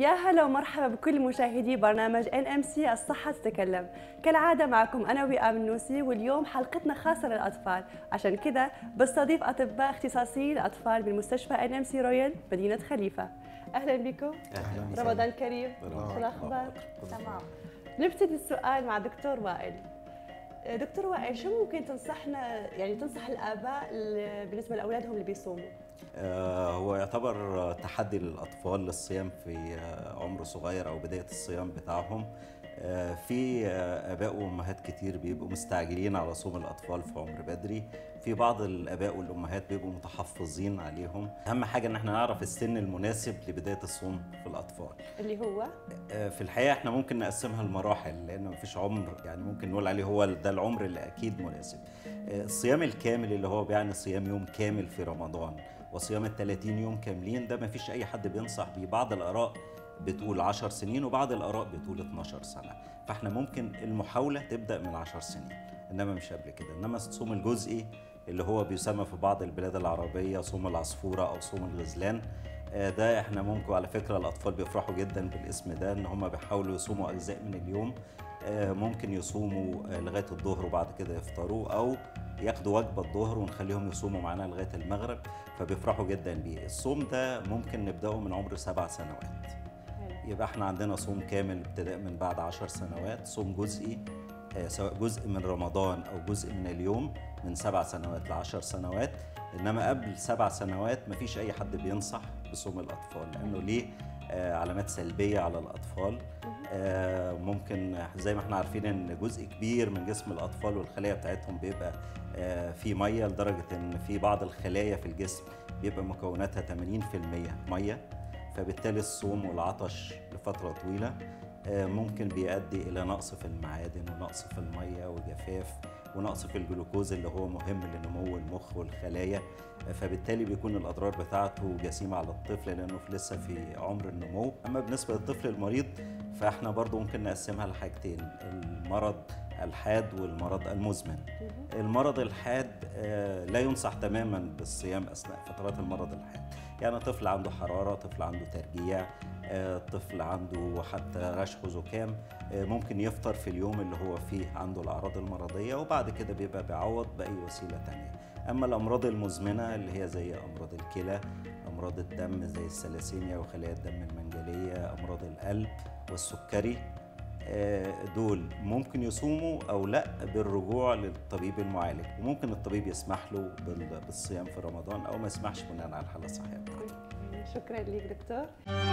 يا هلا ومرحبا بكل مشاهدي برنامج NMC الصحة تتكلم. كالعادة معكم أنا وئام النوسي، واليوم حلقتنا خاصة للأطفال، عشان كده بستضيف أطباء اختصاصيين للأطفال بالمستشفى NMC رويال مدينة خليفة. أهلا بكم. أهلا. رمضان كريم. شو الأخبار؟ تمام. نبتدي السؤال مع دكتور وائل. دكتور وائل، شو ممكن تنصحنا، يعني تنصح الآباء بالنسبة لأولادهم اللي بيصوموا؟ هو يعتبر تحدي للأطفال للصيام في عمر صغير أو بداية الصيام بتاعهم. في آباء وأمهات كتير بيبقوا مستعجلين على صوم الأطفال في عمر بدري. في بعض الآباء والأمهات بيبقوا متحفظين عليهم. أهم حاجة إن احنا نعرف السن المناسب لبداية الصوم في الأطفال اللي هو في الحقيقة احنا ممكن نقسمها لمراحل، لأن مفيش عمر يعني ممكن نقول عليه هو ده العمر اللي أكيد مناسب. الصيام الكامل اللي هو بيعني صيام يوم كامل في رمضان وصيام ال30 يوم كاملين، ده مفيش أي حد بينصح بيه. بعض الآراء بتقول 10 سنين وبعض الآراء بتقول 12 سنة، فاحنا ممكن المحاولة تبدأ من 10 سنين، إنما مش قبل كده. إنما الصوم الجزئي اللي هو بيسمى في بعض البلاد العربية صوم العصفورة أو صوم الغزلان، ده احنا ممكن، على فكرة الأطفال بيفرحوا جدا بالاسم ده، إن هم بيحاولوا يصوموا أجزاء من اليوم. ممكن يصوموا لغاية الظهر وبعد كده يفطروا، أو ياخدوا وجبة الظهر ونخليهم يصوموا معانا لغاية المغرب، فبيفرحوا جدا بيه. الصوم ده ممكن نبدأه من عمر 7 سنوات. يبقى احنا عندنا صوم كامل ابتداء من بعد 10 سنوات، صوم جزئي سواء جزء من رمضان أو جزء من اليوم من 7 سنوات ل10 سنوات. إنما قبل 7 سنوات مفيش أي حد بينصح بصوم الأطفال، لأنه ليه علامات سلبية على الأطفال. ممكن زي ما احنا عارفين إن جزء كبير من جسم الأطفال والخلايا بتاعتهم بيبقى في مية، لدرجة إن في بعض الخلايا في الجسم بيبقى مكوناتها 80% مية. فبالتالي الصوم والعطش لفترة طويلة ممكن بيؤدي إلى نقص في المعادن ونقص في المية وجفاف ونقص في الجلوكوز اللي هو مهم لنمو المخ والخلايا. فبالتالي بيكون الأضرار بتاعته جسيمة على الطفل لأنه لسه في عمر النمو. أما بالنسبة للطفل المريض فإحنا برضو ممكن نقسمها لحاجتين: المرض الحاد والمرض المزمن. المرض الحاد لا ينصح تماما بالصيام أثناء فترات المرض الحاد، يعني طفل عنده حرارة، طفل عنده ترجيع، طفل عنده حتى رشح وزكام، ممكن يفطر في اليوم اللي هو فيه عنده الأعراض المرضية، وبعد كده بيبقى بيعوض بأي وسيلة تانية. أما الأمراض المزمنة اللي هي زي أمراض الكلى، أمراض الدم زي الثلاسيميا وخلايا الدم المنجلية، أمراض القلب والسكري، دول ممكن يصوموا أو لا بالرجوع للطبيب المعالج، وممكن الطبيب يسمح له بالصيام في رمضان أو ما يسمحش بناء على الحالة الصحية بتاعته. شكرا لك دكتور.